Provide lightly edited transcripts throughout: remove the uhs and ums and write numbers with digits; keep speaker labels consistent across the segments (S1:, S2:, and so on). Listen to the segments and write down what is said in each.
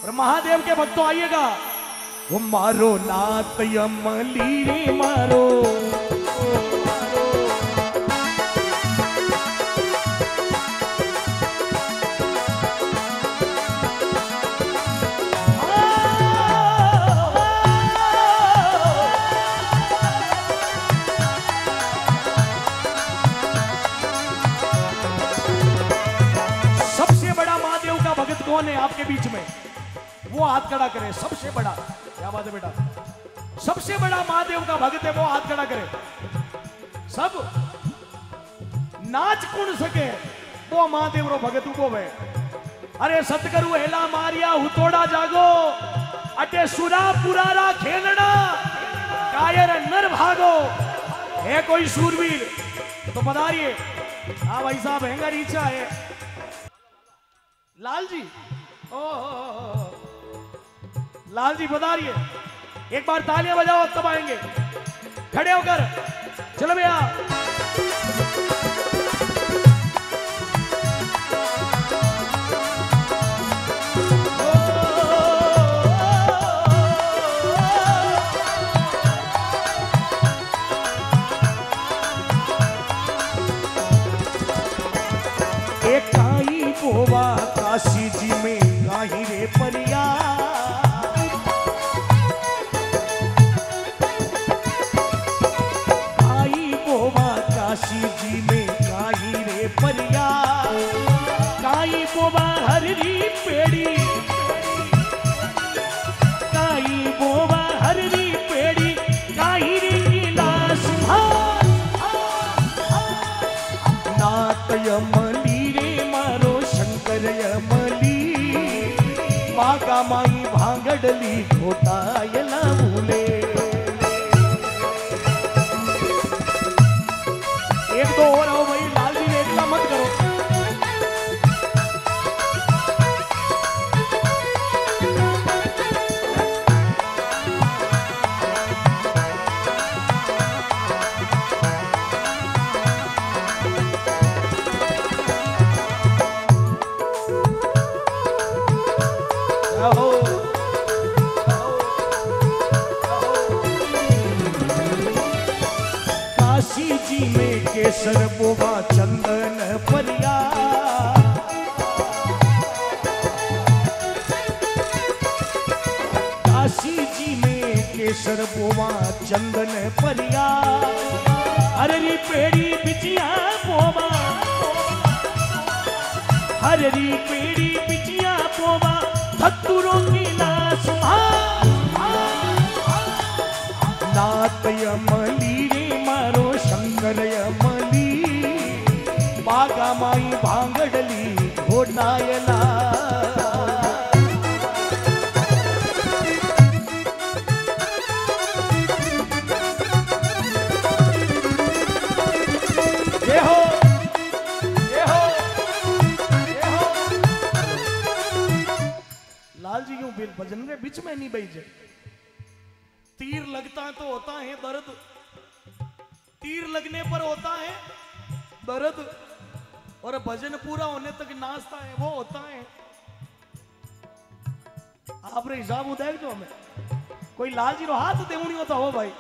S1: और महादेव के भक्तों आइएगा। वो मारो नाथ यमली रे मारो, कौन है आपके बीच में? वो हाथ खड़ा करे। सबसे बड़ा, क्या बात है बेटा, सबसे बड़ा महादेव का भक्त है, वो हाथ खड़ा करे। सब नाच कुण सके वो महादेव रो भगत उबो है। अरे सतगुरु हेला मारिया हुतोड़ा जागो, अटे सुरा पुरारा खेलना, कायर नर भागो। है कोई शूरवीर तो पधारिए। हाँ भाई साहब, हैंगर इच्छा है लाल जी। ओ लाल जी पधारिए, एक बार तालियां बजाओ तब आएंगे। खड़े होकर चलो भैया। एक काई बोवा काशी जी में काहि रे परिया, काई बोवा काशी जी में काहि रे परिया, काई बोवा हररी पेड़ी, काई बोवा हररी पेड़ी, काहि रे गिलास नाथ यमली रे मारो शंकर यमली, मागा माई भांगडली घोटायला भूले। एक दो और आओ भाई, लाल जी एकला मत करो। काशी जी में केसर बोवा चंदन परिया, काशी जी में केसर बोवा चंदन परिया, हररी पेड़ी बिचिया बोवा, हररी पेड़ी बिचिया बोवा, धतुरों की नास नाथ यमली रे मारो शंकर यमली, बागा माई भांगडली घोटायला। ये हो, ये हो, ये हो। लाल जी क्यों भजन के बीच में नहीं बैठे? तीर लगता है तो होता है दर्द, तीर लगने पर होता है दर्द, और भजन पूरा होने तक नाचता है वो होता है। आप रे हिसाब उदय जो हमें कोई लाल जी रो हाथ देवनी होता हो भाई।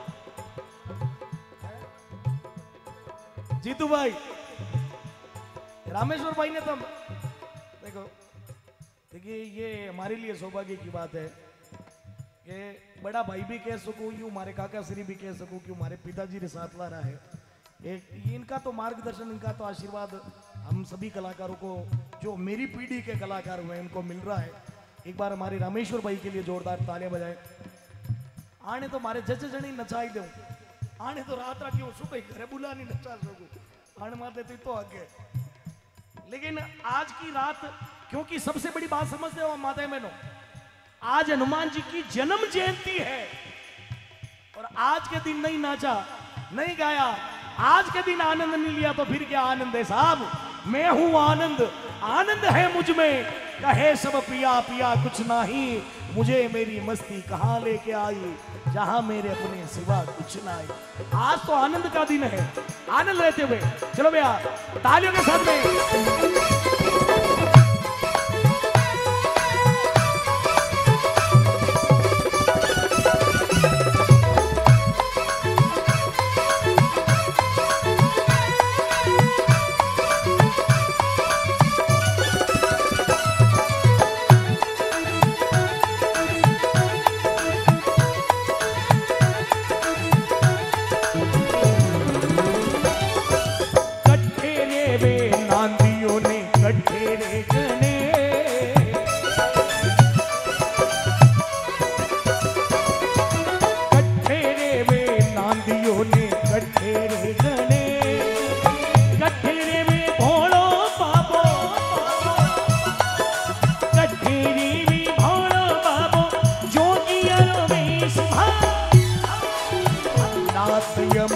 S1: जीतू भाई, रामेश्वर भाई ने तो देखो, देखिए ये हमारे लिए सौभाग्य की बात है कि बड़ा भाई भी कह सकूं, यूं हमारे काका श्री भी कह सकूं कि हमारे पिताजी ने साथ ला रहा है। एक इनका तो मार्गदर्शन, इनका तो आशीर्वाद हम सभी कलाकारों को, जो मेरी पीढ़ी के कलाकार हुए इनको मिल रहा है। एक बार हमारे रामेश्वर भाई के लिए जोरदार तालियां बजाएं। आने तो हमारे जज जनी नचाई दो, आने तो रात रात क्यों सुबह घरे बुला नहीं नचा सकूं, आने मारते तो आगे। लेकिन आज की रात, क्योंकि सबसे बड़ी बात समझते हो माता बहनों, आज हनुमान जी की जन्म जयंती है और आज के दिन नहीं नाचा, नहीं गाया, आज के दिन आनंद नहीं लिया तो फिर क्या आनंद है साहब? मैं हूं आनंद, आनंद है मुझ में, कहे सब पिया पिया कुछ नहीं, मुझे मेरी मस्ती कहां लेके आई, जहां मेरे अपने सिवा कुछ नहीं। आज तो आनंद का दिन है, आनंद लेते हुए चलो भैया तालियों के साथ में।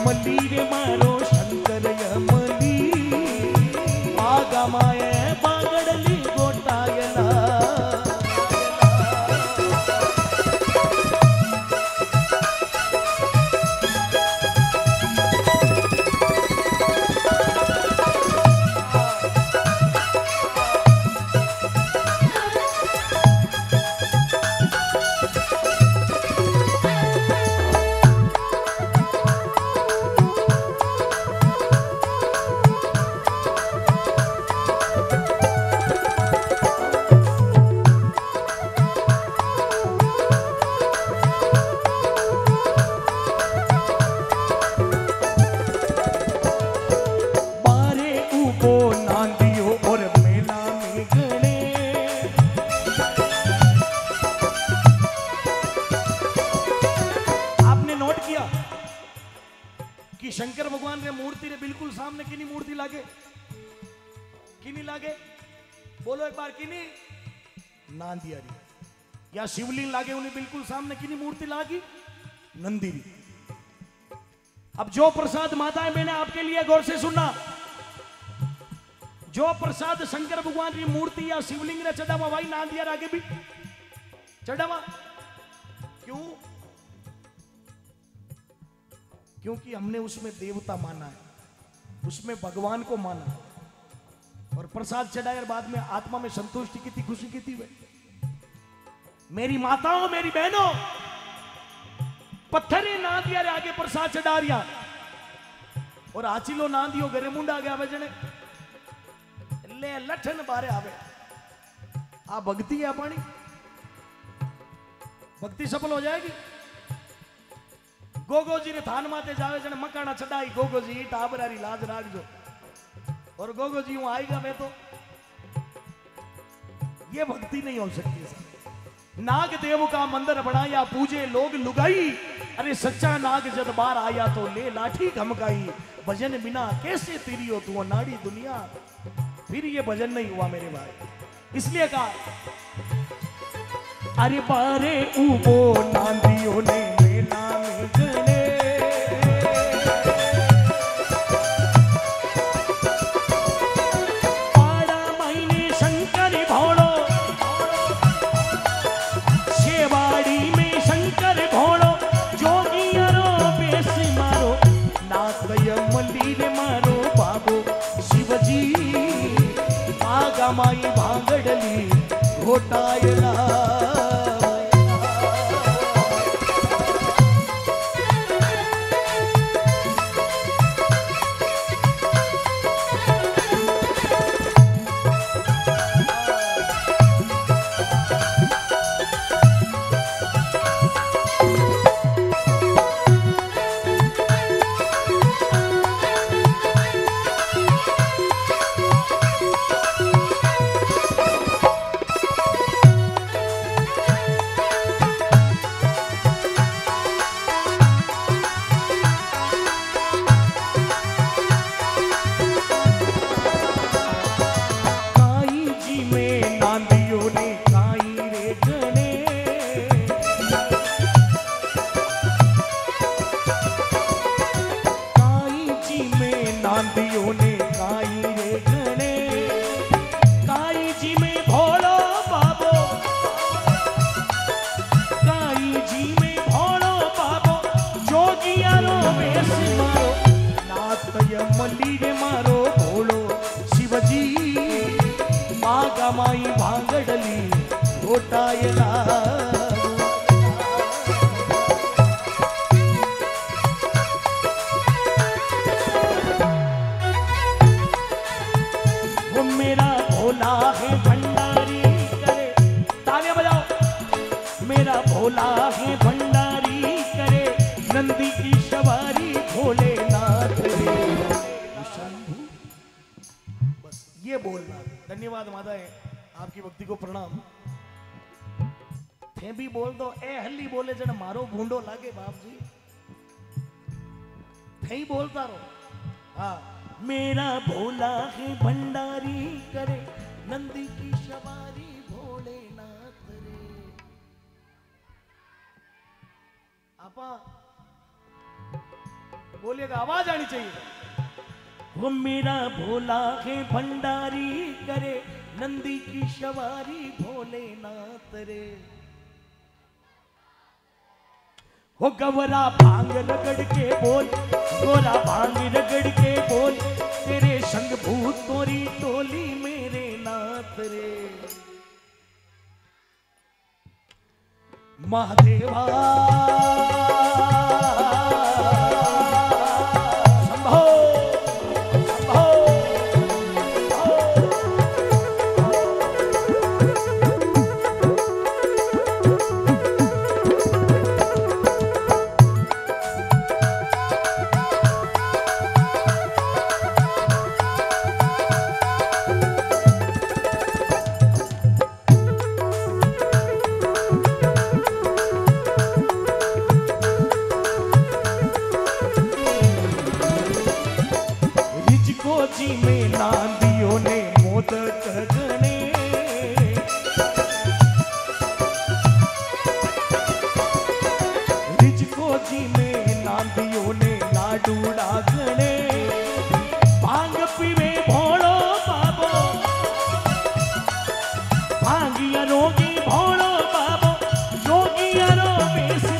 S1: यमली रे मारो शंकर यमली आगा माये बागडली गोटायला शंकर भगवान रे मूर्ति रे बिल्कुल सामने किनी मूर्ति लागे किनी लागे बोलो एक बार किनी नांदियारी या शिवलिंग लागे उन्हें बिल्कुल सामने किनी मूर्ति लागी नंदी री। अब जो प्रसाद माताएं बहने आपके लिए गौर से सुनना जो प्रसाद शंकर भगवान की मूर्ति या शिवलिंग रे चढ़ावा भाई नांदियार आगे भी चढ़ावा क्यों क्योंकि हमने उसमें देवता माना है उसमें भगवान को माना और प्रसाद चढ़ाया बाद में आत्मा में संतुष्टि की थी खुशी की थी वे मेरी माताओं मेरी बहनों पत्थरी नांदिया रे आगे प्रसाद चढ़ा रिया और आचिलो नांदियो घरे मुंडा गया बजने ले लठन बारे आवे आ भक्ति है पानी भक्ति सफल हो जाएगी। गोगो जी रे थान माते जावे जने मकाना चढ़ाई गोगो जी टाबरारी लाज राखजो और गोगो जी हूं आएगा मैं तो ये भक्ति नहीं हो सकती। नाग देव का मंदिर बनाया पूजे लोग लुगाई अरे सच्चा नाग जब बार आया तो ले लाठी धमकाई भजन बिना कैसे तेरी हो तू नाड़ी दुनिया फिर ये भजन नहीं हुआ मेरे भाई इसलिए कहा अरे बारे उबो नांदियों ने मेला में गले पाड़ा मायने शंकर भोड़ो शेवाड़ी में शंकर भोड़ो जोगियारो बेस मारो नाकय मल्लीर मारो बाबो शिवजी आगा माई भांगडली घोटायला माई भांगडली घोटायला वो मेरा भोला है भंडारी करे तालियां बजाओ मेरा भोला है भंडारी करे नंदी की सवारी भोलेनाथ रे शंभू बस ये बोलना। धन्यवाद माताएं आपकी भक्ति को प्रणाम। थे भी बोल दो ए हल्ली बोले जन मारो भूंडो लागे बाप जी थे ही बोलता रहो। हाँ मेरा भोला है भंडारी करे नंदी की सवारी भोलेनाथ रे। आपा बोलिएगा, आवाज आनी चाहिए।
S2: वो मेरा भोला है भंडारी करे नंदी की सवारी भोलेनाथ रे। वो गवरा भांग रगड़ के बोल, गोरा भांग रगड़ के बोल, तेरे संग भूत तोरी टोली मेरे नाथ रे। महादेवा शंभो शंभो। जी में नांदियों ने मोदक गणे, रिजको जी में नांदियों ने लाडू डागणे। भांग पीवे भोलो बाबो, भांगिया रोगी भोलो बाबो, योगिया रो बेस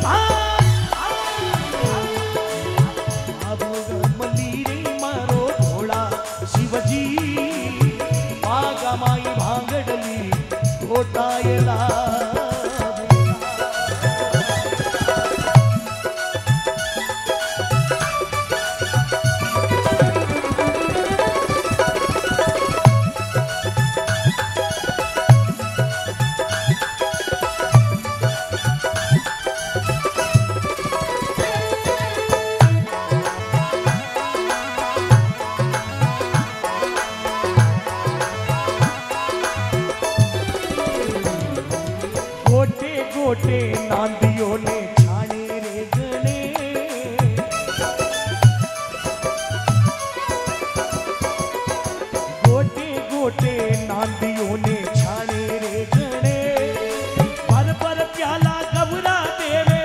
S2: शिवजी बागा माई भांगडली घोटायला। गोटे नांदियों ने छाने रे गणे, गोटे गोटे नांदियों ने छाने रे गणे। भर भर प्याला गबरा देवे,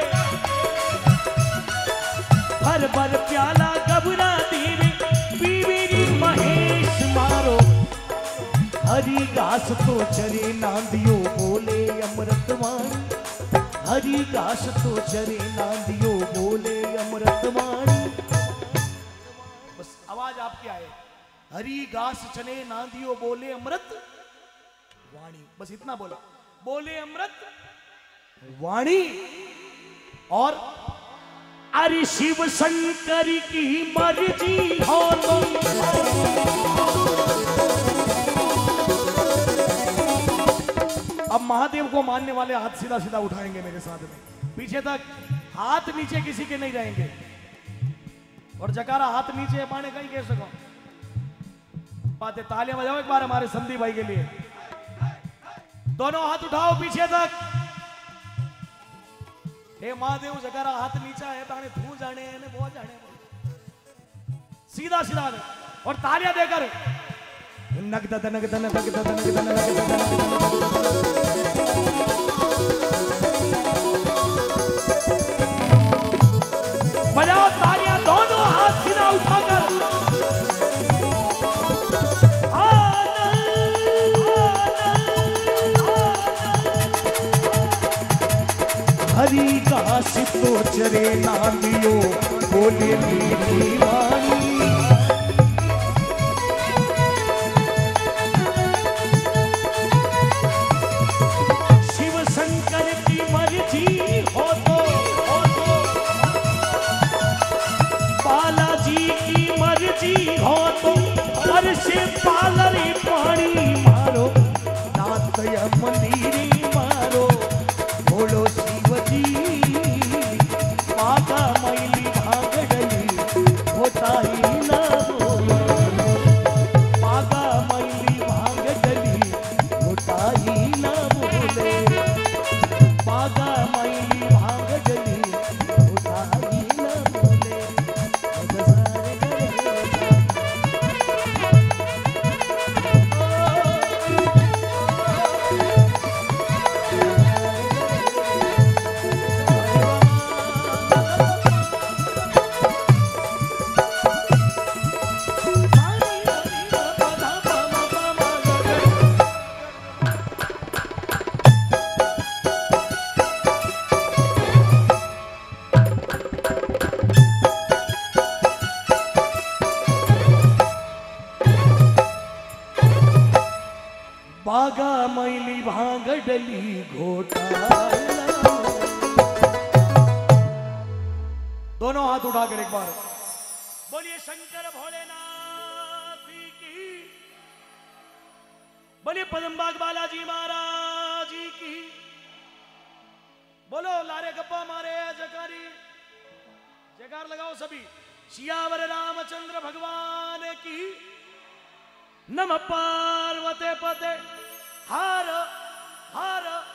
S2: भर भर प्याला गबरा देवे, पीवीरी महेश मारो। हरी घास तो चरे नांदियों बोले अमृतवाणी, हरी घास तो चरे नांदियों बोले अमृतवाणी।
S1: बस आवाज आपकी आए, हरी घास चने नांदियों बोले अमृत वाणी। बस इतना बोलो, बोले अमृत वाणी। और
S2: अरे शिव शंकर की मर्जी हो
S1: अब महादेव को मानने वाले हाथ सीधा सीधा उठाएंगे मेरे साथ में, पीछे तक हाथ नीचे किसी के नहीं रहेंगे। और जकारा हाथ नीचे पाने कहीं कह सको बात है। तालियां बजाओ एक बार हमारे संदीप भाई के लिए। दोनों हाथ उठाओ पीछे तक। हे महादेव जकारा हाथ नीचा है ताने तू जाने ने वो जाने, सीधा सीधा और तालियां देकर नगद नगद नगद नगद
S2: बजाओ तालियां, दोनों हाथ सीधा उठाकर।
S1: हरी घास तो चरे नांदियों बोले मेरी वाणी।
S2: हो तो से पालरी पानी मारो, नाथ मंदिरी मारो, बोलो शिवजी माता मैली भागडली होता ही ना बोलो, माता मैली भागडली होता ही ना बोले, माता मैली भागडली होता ही ना बोले। बागा मैली भांगडली घोटाला।
S1: दोनों हाथ उठाकर एक बार
S2: बोलिए शंकर भोलेनाथ की, बोलिए पदमबाग बालाजी महाराज की, बोलो लारे गप्पा मारे जकारी, जयकार लगाओ सभी। सियावर रामचंद्र भगवान की। नमः पार्वते पते हर हर